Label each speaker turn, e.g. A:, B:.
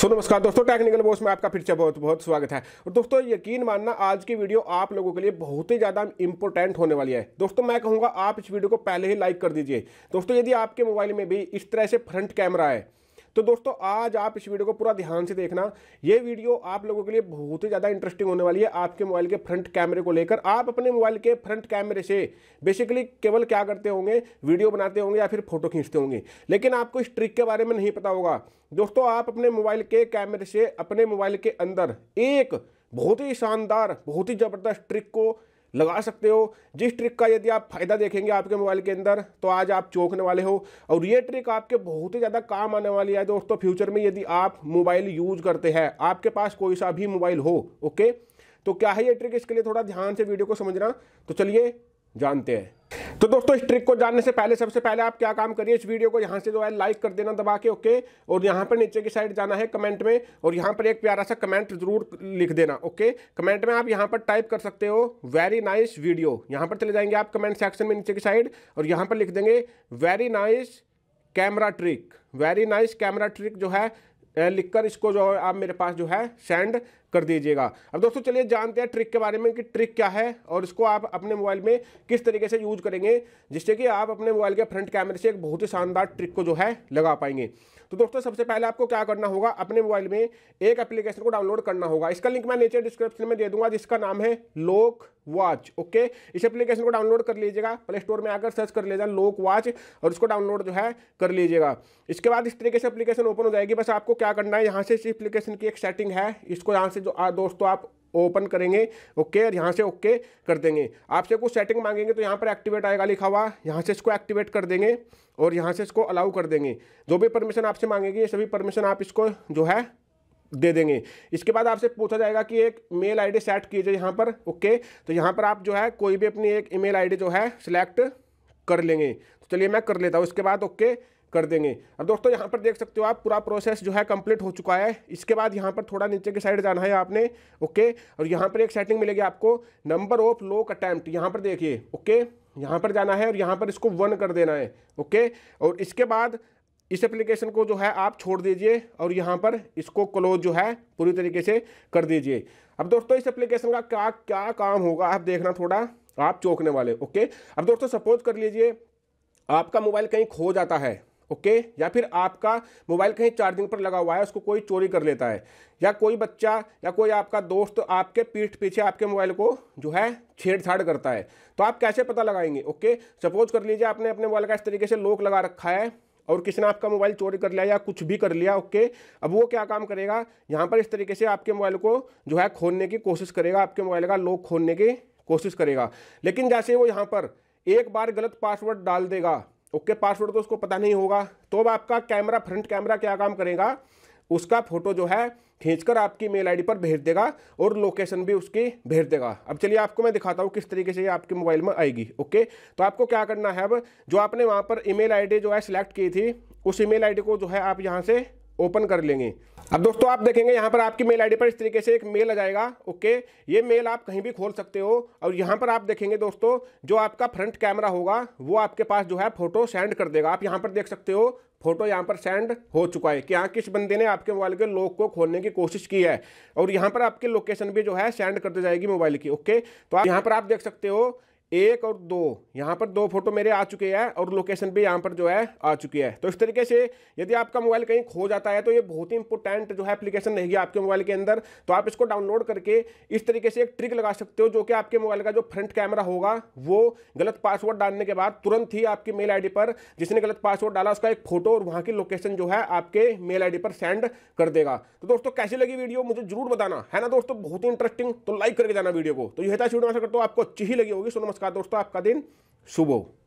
A: सो नमस्कार दोस्तों, technical boss में आपका फिर से बहुत बहुत स्वागत है। और दोस्तों यकीन मानना, आज की वीडियो आप लोगों के लिए बहुत ही ज़्यादा इंपॉर्टेंट होने वाली है। दोस्तों मैं कहूँगा आप इस वीडियो को पहले ही लाइक कर दीजिए। दोस्तों यदि आपके मोबाइल में भी इस तरह से फ्रंट कैमरा है तो दोस्तों आज आप इस वीडियो को पूरा ध्यान से देखना। ये वीडियो आप लोगों के लिए बहुत ही ज़्यादा इंटरेस्टिंग होने वाली है। आपके मोबाइल के फ्रंट कैमरे को लेकर, आप अपने मोबाइल के फ्रंट कैमरे से बेसिकली केवल क्या करते होंगे, वीडियो बनाते होंगे या फिर फोटो खींचते होंगे, लेकिन आपको इस ट्रिक के बारे में नहीं पता होगा। दोस्तों आप अपने मोबाइल के कैमरे से अपने मोबाइल के अंदर एक बहुत ही शानदार, बहुत ही ज़बरदस्त ट्रिक को लगा सकते हो। जिस ट्रिक का यदि आप फायदा देखेंगे आपके मोबाइल के अंदर तो आज आप चौंकने वाले हो। और ये ट्रिक आपके बहुत ही ज़्यादा काम आने वाली है दोस्तों फ्यूचर में, यदि आप मोबाइल यूज करते हैं, आपके पास कोई सा भी मोबाइल हो। ओके, तो क्या है ये ट्रिक, इसके लिए थोड़ा ध्यान से वीडियो को समझना। तो चलिए जानते हैं। तो दोस्तों इस ट्रिक को जानने से पहले सबसे पहले आप क्या काम करिए, इस वीडियो को यहाँ से जो है लाइक कर देना दबा के। ओके, और यहाँ पर नीचे की साइड जाना है कमेंट में, और यहाँ पर एक प्यारा सा कमेंट जरूर लिख देना। ओके, कमेंट में आप यहाँ पर टाइप कर सकते हो वेरी नाइस वीडियो। यहाँ पर चले जाएंगे आप कमेंट सेक्शन में नीचे की साइड, और यहाँ पर लिख देंगे very nice camera trick. Very nice camera trick जो है लिखकर इसको जो है आप मेरे पास जो है सेंड कर दीजिएगा। अब दोस्तों चलिए जानते हैं ट्रिक के बारे में कि ट्रिक क्या है और इसको आप अपने मोबाइल में किस तरीके से यूज करेंगे जिससे कि आप अपने मोबाइल के फ्रंट कैमरे से एक बहुत ही शानदार ट्रिक को जो है लगा पाएंगे। तो दोस्तों सबसे पहले आपको क्या करना होगा, अपने मोबाइल में एक एप्लीकेशन को डाउनलोड करना होगा। इसका लिंक मैं नीचे डिस्क्रिप्शन में दे दूंगा, जिसका नाम है लॉक वॉच। ओके, इस एप्लीकेशन को डाउनलोड कर लीजिएगा, प्ले स्टोर में आकर सर्च कर लीजिएगा लॉक वॉच और इसको डाउनलोड जो है कर लीजिएगा। इसके बाद इस तरीके से एप्लीकेशन ओपन हो जाएगी। बस आपको क्या करना है, यहाँ से इस एप्लीकेशन की एक सेटिंग है, इसको यहाँ से जो दोस्तों आप ओपन करेंगे। ओके, और यहाँ से ओके कर देंगे। आपसे कुछ सेटिंग मांगेंगे तो यहाँ पर एक्टिवेट आएगा लिखा हुआ, यहाँ से इसको एक्टिवेट कर देंगे और यहाँ से इसको अलाउ कर देंगे। जो भी परमिशन आपसे मांगेगी ये सभी परमिशन आप इसको जो है दे देंगे। इसके बाद आपसे पूछा जाएगा कि एक मेल आईडी सेट कीजिए यहाँ पर। ओके, तो यहाँ पर आप जो है कोई भी अपनी एक ईमेल आईडी जो है सिलेक्ट कर लेंगे। तो चलिए मैं कर लेता हूँ, इसके बाद ओके कर देंगे। अब दोस्तों यहाँ पर देख सकते हो आप पूरा प्रोसेस जो है कंप्लीट हो चुका है। इसके बाद यहाँ पर थोड़ा नीचे की साइड जाना है आपने। ओके, और यहाँ पर एक सेटिंग मिलेगी आपको, नंबर ऑफ लॉक अटेम्प्ट, यहाँ पर देखिए। ओके, यहाँ पर जाना है और यहाँ पर इसको 1 कर देना है। ओके, और इसके बाद इस एप्लीकेशन को जो है आप छोड़ दीजिए और यहाँ पर इसको क्लोज जो है पूरी तरीके से कर दीजिए। अब दोस्तों इस एप्लीकेशन का क्या क्या काम होगा आप देखना, थोड़ा आप चौंकने वाले। ओके, अब दोस्तों सपोज कर लीजिए आपका मोबाइल कहीं खो जाता है। ओके, या फिर आपका मोबाइल कहीं चार्जिंग पर लगा हुआ है, उसको कोई चोरी कर लेता है, या कोई बच्चा या कोई आपका दोस्त आपके पीठ पीछे आपके मोबाइल को जो है छेड़छाड़ करता है, तो आप कैसे पता लगाएंगे। ओके, सपोज कर लीजिए आपने अपने मोबाइल का इस तरीके से लॉक लगा रखा है और किसी ने आपका मोबाइल चोरी कर लिया या कुछ भी कर लिया। ओके, अब वो क्या काम करेगा, यहाँ पर इस तरीके से आपके मोबाइल को जो है खोलने की कोशिश करेगा, आपके मोबाइल का लॉक खोलने की कोशिश करेगा। लेकिन जैसे वो यहाँ पर एक बार गलत पासवर्ड डाल देगा, ओके, पासवर्ड तो उसको पता नहीं होगा, तो अब आपका कैमरा, फ्रंट कैमरा क्या काम करेगा, उसका फोटो जो है खींचकर आपकी मेल आईडी पर भेज देगा और लोकेशन भी उसकी भेज देगा। अब चलिए आपको मैं दिखाता हूँ किस तरीके से ये आपके मोबाइल में आएगी। ओके, तो आपको क्या करना है, अब जो आपने वहाँ पर ईमेल आईडी जो है सिलेक्ट की थी, उस ईमेल आईडी को जो है आप यहाँ से ओपन कर लेंगे। अब दोस्तों आप देखेंगे यहाँ पर आपकी मेल आईडी पर इस तरीके से एक मेल आ जाएगा। ओके, ये मेल आप कहीं भी खोल सकते हो और यहाँ पर आप देखेंगे दोस्तों जो आपका फ्रंट कैमरा होगा वो आपके पास जो है फोटो सेंड कर देगा। आप यहाँ पर देख सकते हो फोटो यहाँ पर सेंड हो चुका है कि हाँ किस बंदे ने आपके मोबाइल के लॉक को खोलने की कोशिश की है, और यहाँ पर आपकी लोकेशन भी जो है सेंड कर दी जाएगी मोबाइल की। ओके, तो आप यहाँ पर आप देख सकते हो 1 और 2, यहाँ पर 2 फोटो मेरे आ चुके हैं और लोकेशन भी यहाँ पर जो है आ चुकी है। तो इस तरीके से यदि आपका मोबाइल कहीं खो जाता है तो ये बहुत ही इंपॉर्टेंट जो है एप्लीकेशन रहेगी आपके मोबाइल के अंदर। तो आप इसको डाउनलोड करके इस तरीके से एक ट्रिक लगा सकते हो, जो कि आपके मोबाइल का जो फ्रंट कैमरा होगा वो गलत पासवर्ड डालने के बाद तुरंत ही आपकी मेल आईडी पर जिसने गलत पासवर्ड डाला उसका एक फोटो और वहाँ की लोकेशन जो है आपके मेल आईडी पर सेंड कर देगा। तो दोस्तों कैसी लगी वीडियो मुझे जरूर बताना, है ना दोस्तों, बहुत ही इंटरेस्टिंग। तो लाइक करके जाना वीडियो को। तो यह था वीडियो, आशा करता हूँ आपको अच्छी ही लगी होगी। सो नमस्कार दोस्तों, आपका दिन शुभ हो।